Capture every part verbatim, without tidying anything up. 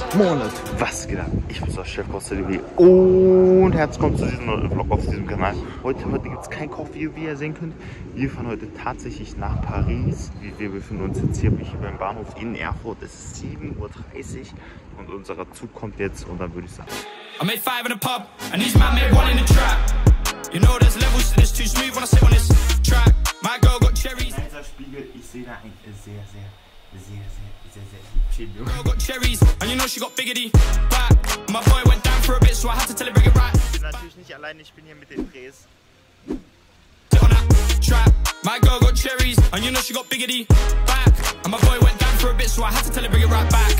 Moin Leute, was geht ab? Ich bin der Chef Costa T V und herzlich willkommen zu diesem neuen Vlog auf diesem Kanal. Heute, heute gibt es kein Kochvideo, wie ihr sehen könnt. Wir fahren heute tatsächlich nach Paris. Wir befinden uns jetzt hier, hier beim Bahnhof in Erfurt. Es ist sieben Uhr dreißig und unser Zug kommt jetzt und dann würde ich sagen. I made five in a pub and these man made one in the trap. You know there's levels to this, too smooth when I sit on this track. My girl got cherries. Dieser Spiegel, ich sehe da ein sehr, sehr, sehr, sehr, sehr, sehr chill. Girl got cherries and you know she got biggity back. My boy went down for a bit, so I had to tell her bring it right. Ich bin natürlich nicht allein, ich bin hier mit den Drehs. On that trap. My girl got cherries and you know she got biggity back. And my boy went down for a bit, so I had to tell her bring it right back.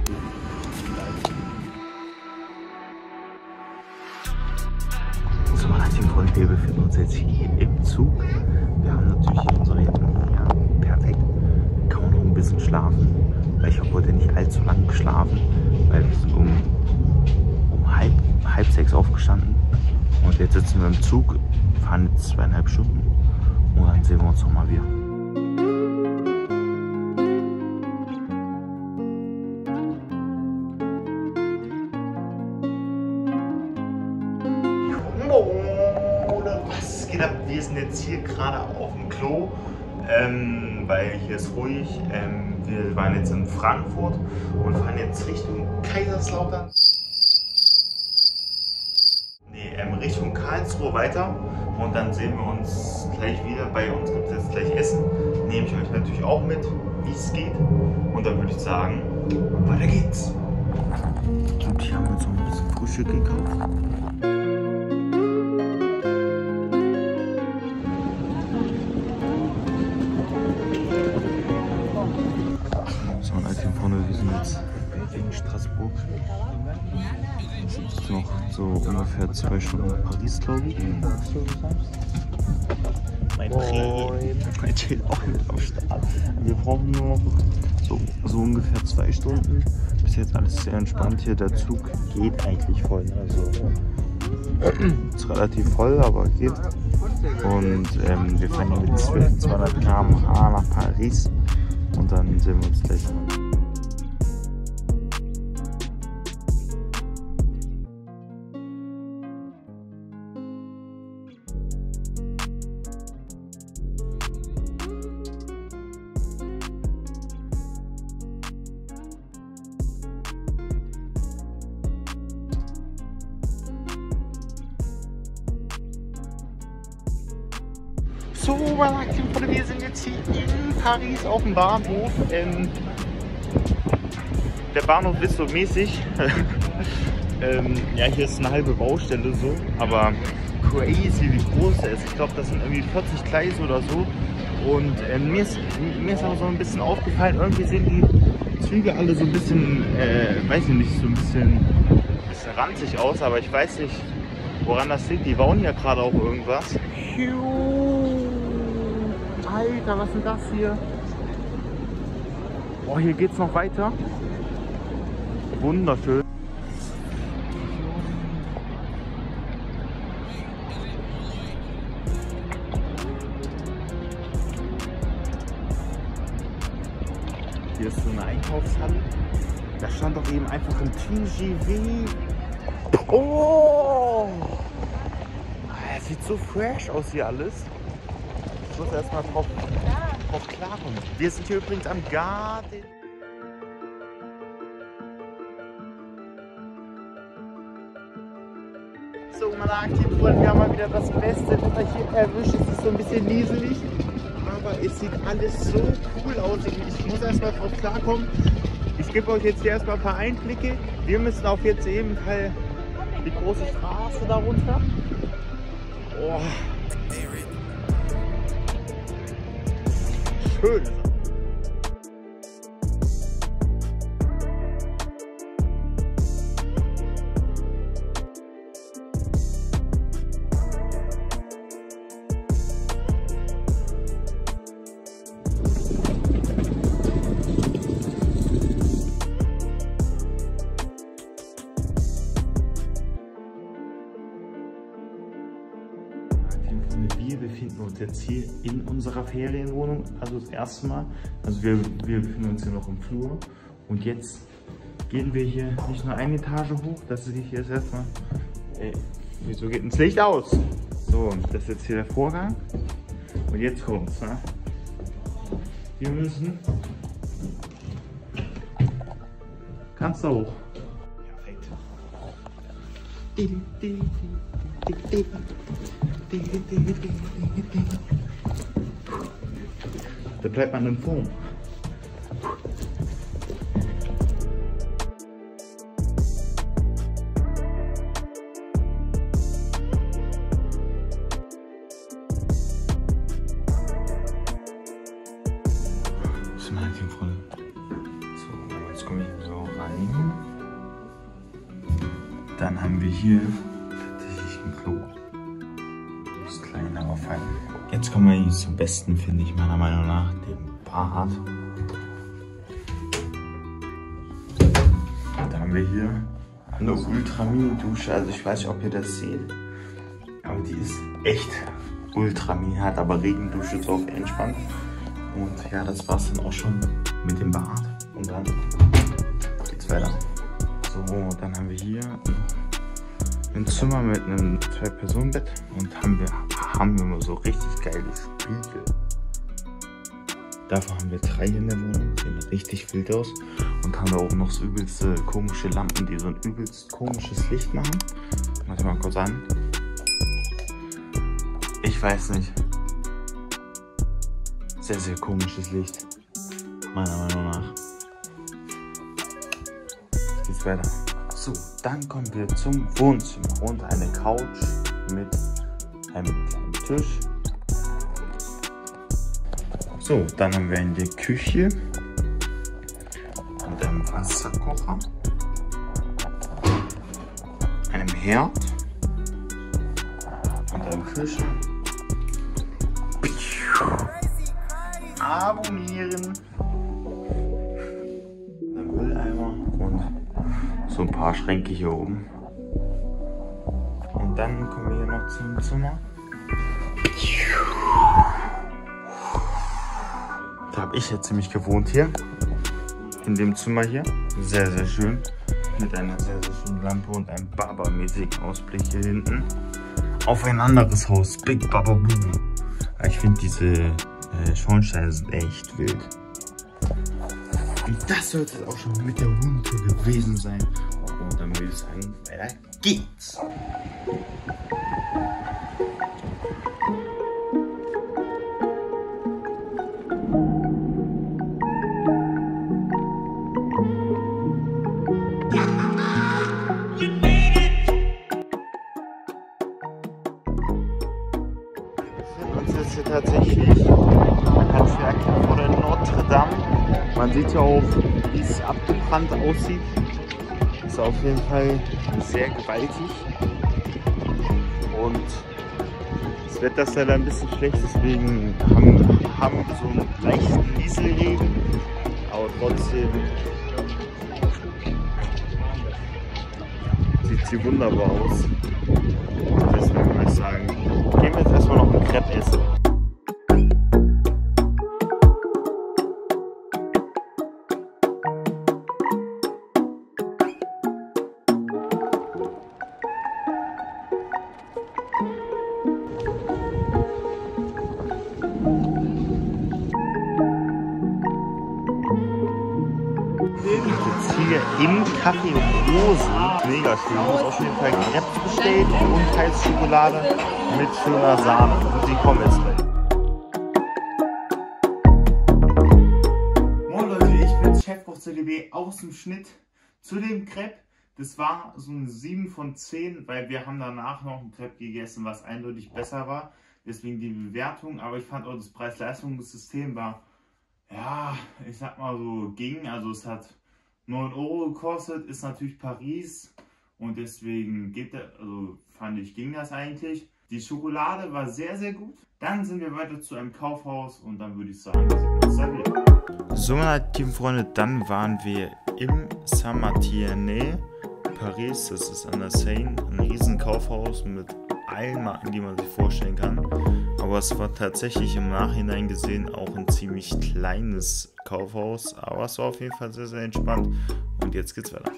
So, meine lieben Freunde, wir befinden uns jetzt hier im Zug. Wir haben natürlich hier unsere Jacken. Ja, perfekt. Kann man noch ein bisschen schlafen, weil ich habe heute nicht allzu lang geschlafen, weil wir sind um, um halb, halb sechs aufgestanden und jetzt sitzen wir im Zug, fahren jetzt zweieinhalb Stunden und dann sehen wir uns nochmal wieder. Was geht ab? Wir sind jetzt hier gerade auf dem Klo, ähm, weil hier ist ruhig. Ähm, wir waren jetzt in Frankfurt und fahren jetzt Richtung Kaiserslautern. Nee, ähm, Richtung Karlsruhe weiter und dann sehen wir uns gleich wieder. Bei uns gibt es jetzt gleich Essen. Nehme ich euch natürlich auch mit, wie es geht. Und dann würde ich sagen, weiter geht's. Und hier haben wir uns noch ein bisschen Frühstück gekauft. Wir sind jetzt in Straßburg. Es ist noch so ungefähr zwei Stunden in Paris, glaube ich. Mein Dreh, mein Dreh auch mit am Start. Wir brauchen nur noch so, so ungefähr zwei Stunden. Bis jetzt alles sehr entspannt hier. Der Zug geht eigentlich voll. Also ist relativ voll, aber geht. Und ähm, wir fahren hier mit zweihundert Kilometer pro Stunde nach Paris. Und dann sehen wir uns gleich mal. So, meine lieben Freunde, wir sind jetzt hier in Paris auf dem Bahnhof. Ähm, der Bahnhof ist so mäßig. ähm, ja, hier ist eine halbe Baustelle so, aber crazy, wie groß er ist. Ich glaube, das sind irgendwie vierzig Gleise oder so. Und ähm, mir, ist, mir ist aber so ein bisschen aufgefallen, irgendwie sehen die Züge alle so ein bisschen, äh, weiß ich nicht, so ein bisschen, bisschen ranzig aus, aber ich weiß nicht, woran das liegt. Die bauen ja gerade auch irgendwas. Alter, was ist denn das hier? Boah, hier geht's noch weiter. Wunderschön. Hier ist so eine Einkaufshalle. Da stand doch eben einfach ein T G V. Oh! Es sieht so fresh aus hier alles. Ich muss erstmal drauf, drauf klarkommen. Wir sind hier übrigens am Garten. So, meine aktiven Freunde, wir haben mal wieder das beste Wetter hier erwischt. Es ist so ein bisschen nieselig, aber es sieht alles so cool aus. Ich muss erstmal drauf klarkommen. Ich gebe euch jetzt hier erstmal ein paar Einblicke. Wir müssen auf jetzt eben Fall die große Straße da runter. Oh. Schön. Wir befinden uns jetzt hier in unserer Ferienwohnung, also das erste Mal. Also wir, wir befinden uns hier noch im Flur und jetzt gehen wir hier nicht nur eine Etage hoch, das ist hier ist erstmal. Ey, wieso geht denn das Licht aus? So, das ist jetzt hier der Vorgang. Und jetzt kommt's, ne? Wir müssen. Kannst du hoch. Perfekt. Da bleibt man in Form. So, jetzt komme ich so rein. Dann haben wir hier tatsächlich ein Klo. Das ist klein, aber fein. Jetzt kommen wir hier zum Besten, finde ich meiner Meinung nach, dem Bad. Da haben wir hier eine Ultramin-Dusche. Also ich weiß nicht, ob ihr das seht. Aber die ist echt Ultramin, hat aber Regendusche drauf, entspannt. Und ja, das war's dann auch schon mit dem Bad. Und dann geht's weiter. So, dann haben wir hier ein Zimmer mit einem Zwei-Personen-Bett. Und haben wir, haben wir mal so richtig geile Spiegel. Davon haben wir drei in der Wohnung. Sehen richtig wild aus. Und haben da oben noch so übelste komische Lampen, die so ein übelst komisches Licht machen. Mach ich mal kurz an. Ich weiß nicht. Sehr, sehr komisches Licht. Meiner Meinung nach. Jetzt geht's weiter. So, dann kommen wir zum Wohnzimmer und eine Couch mit einem kleinen Tisch. So, dann haben wir in der Küche mit einem Wasserkocher, einem Herd und einem Kühlschrank. Abonnieren. Ein Mülleimer und so ein paar Schränke hier oben. Und dann kommen wir hier noch zum Zimmer. Da habe ich jetzt ziemlich gewohnt hier. In dem Zimmer hier. Sehr, sehr schön. Mit einer sehr, sehr schönen Lampe und einem Baba-mäßigen Ausblick hier hinten. Auf ein anderes Haus. Big Baba Boo. Ich finde diese Schornsteine sind echt wild. Und das sollte es auch schon mit der Wohntour gewesen sein. Und dann würde ich sagen, weiter geht's. Wir sind hier tatsächlich Handwerk vor der Notre Dame. Man sieht ja auch, wie es abgebrannt aussieht. Ist auf jeden Fall sehr gewaltig. Und das Wetter ist leider ein bisschen schlecht, deswegen haben, haben wir so einen leichten Nieselregen. Aber trotzdem sieht sie wunderbar aus. Deswegen würde ich sagen, gehen wir jetzt erstmal noch ein Crepe essen. Jetzt hier im Café Rose. Mega schön. Ich habe auf jeden Fall Crepes bestellt und Heißschokolade mit schöner Sahne. Und die kommen jetzt gleich. Moin Leute, ich bin Chefkoch C D B aus dem Schnitt zu dem Crepe. Das war so ein sieben von zehn, weil wir haben danach noch ein Crepe gegessen, was eindeutig besser war. Deswegen die Bewertung. Aber ich fand auch das Preis-Leistungs-System war, ja, ich sag mal so, ging. Also es hat neun Euro gekostet, ist natürlich Paris und deswegen geht der, also fand ich, ging das eigentlich. Die Schokolade war sehr, sehr gut. Dann sind wir weiter zu einem Kaufhaus und dann würde ich sagen, wir sehen uns da wieder. So, meine lieben Freunde, dann waren wir im Saint-Martinet, Paris. Das ist an der Seine, ein riesen Kaufhaus mit allen Marken, die man sich vorstellen kann. Aber es war tatsächlich im Nachhinein gesehen auch ein ziemlich kleines Kaufhaus. Aber es war auf jeden Fall sehr, sehr entspannt. Und jetzt geht's weiter.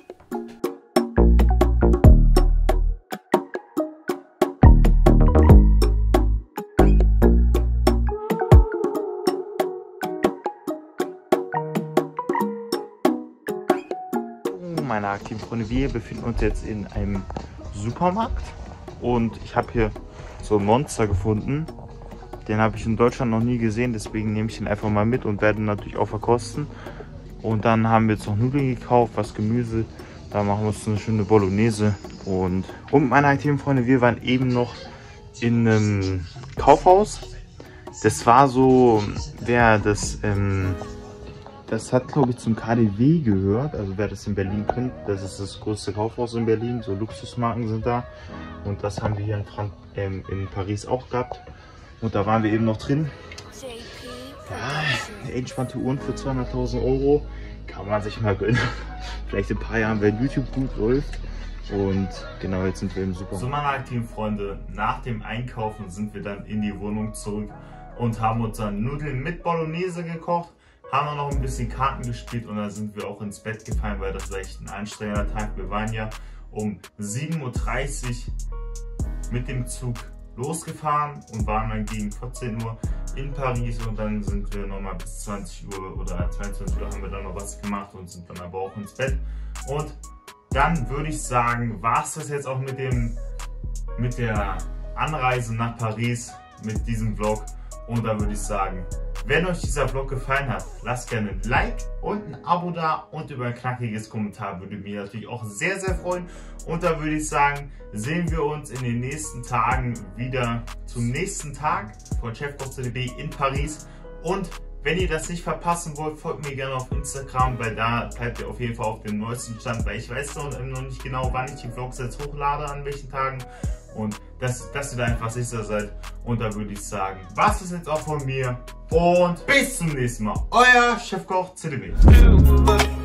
Meine aktiven Freunde, wir befinden uns jetzt in einem Supermarkt und ich habe hier so ein Monster gefunden. Den habe ich in Deutschland noch nie gesehen, deswegen nehme ich ihn einfach mal mit und werde ihn natürlich auch verkosten. Und dann haben wir jetzt noch Nudeln gekauft, was Gemüse. Da machen wir uns eine schöne Bolognese. Und, und meine aktiven Freunde, wir waren eben noch in einem Kaufhaus. Das war so, wer das... Ähm, Das hat, glaube ich, zum K D W gehört, also wer das in Berlin kennt, das ist das größte Kaufhaus in Berlin, so Luxusmarken sind da. Und das haben wir hier in, Frank ähm, in Paris auch gehabt. Und da waren wir eben noch drin. Ja, entspannte Uhren für zweihunderttausend Euro, kann man sich mal gönnen. Vielleicht in ein paar Jahren, wenn YouTube gut läuft. Und genau, jetzt sind wir im Supermarkt. So, meine aktiven Freunde, nach dem Einkaufen sind wir dann in die Wohnung zurück und haben uns dann Nudeln mit Bolognese gekocht. Haben wir noch ein bisschen Karten gespielt und dann sind wir auch ins Bett gefallen, weil das war echt ein anstrengender Tag. Wir waren ja um sieben Uhr dreißig mit dem Zug losgefahren und waren dann gegen vierzehn Uhr in Paris und dann sind wir nochmal bis zwanzig Uhr oder zweiundzwanzig Uhr haben wir dann noch was gemacht und sind dann aber auch ins Bett. Und dann würde ich sagen, war es das jetzt auch mit, dem, mit der Anreise nach Paris, mit diesem Vlog. Und da würde ich sagen, wenn euch dieser Vlog gefallen hat, lasst gerne ein Like und ein Abo da und über ein knackiges Kommentar würde mich natürlich auch sehr, sehr freuen. Und da würde ich sagen, sehen wir uns in den nächsten Tagen wieder zum nächsten Tag von Chefkoch C D B in Paris. Und wenn ihr das nicht verpassen wollt, folgt mir gerne auf Instagram, weil da bleibt ihr auf jeden Fall auf dem neuesten Stand, weil ich weiß noch, noch nicht genau, wann ich die Vlogs jetzt hochlade, an welchen Tagen. Und dass, dass ihr da einfach sicher seid. Und da würde ich sagen, was ist jetzt auch von mir. Und bis zum nächsten Mal. Euer Chefkoch C D B.